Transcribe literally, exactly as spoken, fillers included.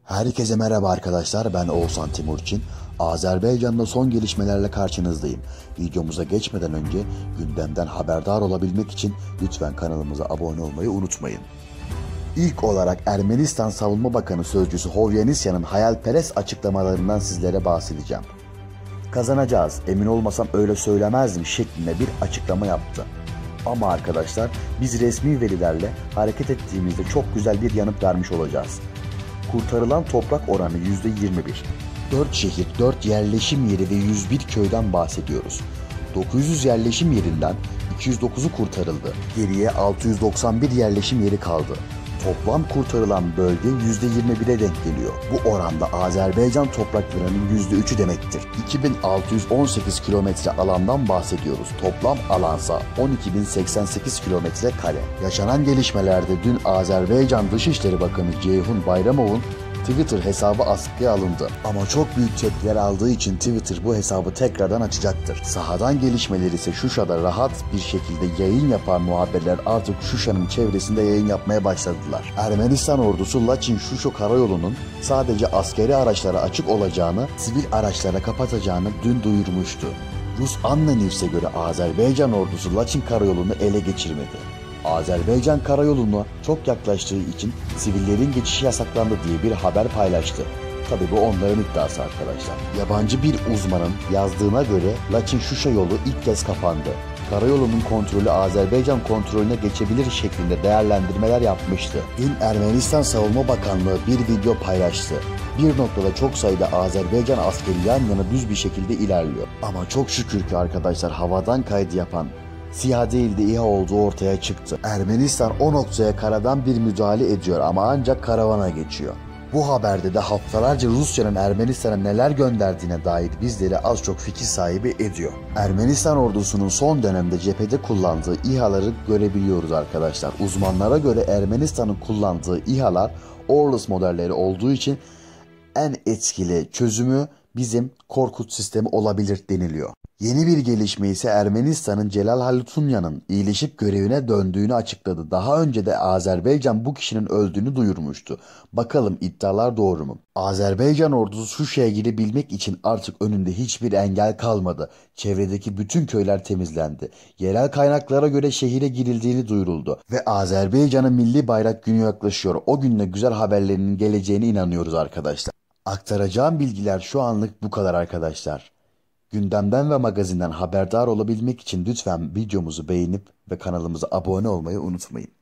Herkese merhaba arkadaşlar, ben Oğuzhan Timurçin. Azerbaycan'da son gelişmelerle karşınızdayım. Videomuza geçmeden önce gündemden haberdar olabilmek için lütfen kanalımıza abone olmayı unutmayın. İlk olarak Ermenistan Savunma Bakanı Sözcüsü Hovyannisyan'ın hayalperest açıklamalarından sizlere bahsedeceğim. Kazanacağız, emin olmasam öyle söylemezdim şeklinde bir açıklama yaptı. Ama arkadaşlar, biz resmi verilerle hareket ettiğimizde çok güzel bir yanıt vermiş olacağız. Kurtarılan toprak oranı yüzde yirmi bir. dört şehir, dört yerleşim yeri ve yüz bir köyden bahsediyoruz. dokuz yüz yerleşim yerinden iki yüz dokuzu kurtarıldı. Geriye altı yüz doksan bir yerleşim yeri kaldı. Toplam kurtarılan bölge yüzde yirmi bire denk geliyor. Bu oranda Azerbaycan topraklarının yüzde üçü demektir. iki bin altı yüz on sekiz kilometre alandan bahsediyoruz. Toplam alansa on iki bin seksen sekiz kilometre kare. Yaşanan gelişmelerde dün Azerbaycan Dışişleri Bakanı Ceyhun Bayramov'un Twitter hesabı askıya alındı. Ama çok büyük tepkiler aldığı için Twitter bu hesabı tekrardan açacaktır. Sahadan gelişmeler ise Şuşa'da rahat bir şekilde yayın yapan muhabirler artık Şuşa'nın çevresinde yayın yapmaya başladılar. Ermenistan ordusu Laçin-Şuşa karayolunun sadece askeri araçlara açık olacağını, sivil araçlara kapatacağını dün duyurmuştu. Rus Anna News'e göre Azerbaycan ordusu Laçin karayolunu ele geçirmedi. Azerbaycan karayoluna çok yaklaştığı için sivillerin geçişi yasaklandı diye bir haber paylaştı. Tabii bu onların iddiası arkadaşlar. Yabancı bir uzmanın yazdığına göre Laçin-Şuşa yolu ilk kez kapandı. Karayolunun kontrolü Azerbaycan kontrolüne geçebilir şeklinde değerlendirmeler yapmıştı. Dün Ermenistan Savunma Bakanlığı bir video paylaştı. Bir noktada çok sayıda Azerbaycan askeri yan yana düz bir şekilde ilerliyor. Ama çok şükür ki arkadaşlar havadan kaydı yapan SİHA değil de İHA olduğu ortaya çıktı. Ermenistan o noktaya karadan bir müdahale ediyor ama ancak karavana geçiyor. Bu haberde de haftalarca Rusya'nın Ermenistan'a neler gönderdiğine dair bizleri az çok fikir sahibi ediyor. Ermenistan ordusunun son dönemde cephede kullandığı İHA'ları görebiliyoruz arkadaşlar. Uzmanlara göre Ermenistan'ın kullandığı İHA'lar Orlus modelleri olduğu için en etkili çözümü bizim Korkut sistemi olabilir deniliyor. Yeni bir gelişme ise Ermenistan'ın Celal Halutyunyan'ın iyileşip görevine döndüğünü açıkladı. Daha önce de Azerbaycan bu kişinin öldüğünü duyurmuştu. Bakalım iddialar doğru mu? Azerbaycan ordusu Şuşa'ya girebilmek için artık önünde hiçbir engel kalmadı. Çevredeki bütün köyler temizlendi. Yerel kaynaklara göre şehire girildiğini duyuruldu. Ve Azerbaycan'ın milli bayrak günü yaklaşıyor. O günle güzel haberlerinin geleceğine inanıyoruz arkadaşlar. Aktaracağım bilgiler şu anlık bu kadar arkadaşlar. Gündemden ve magazinden haberdar olabilmek için lütfen videomuzu beğenip ve kanalımıza abone olmayı unutmayın.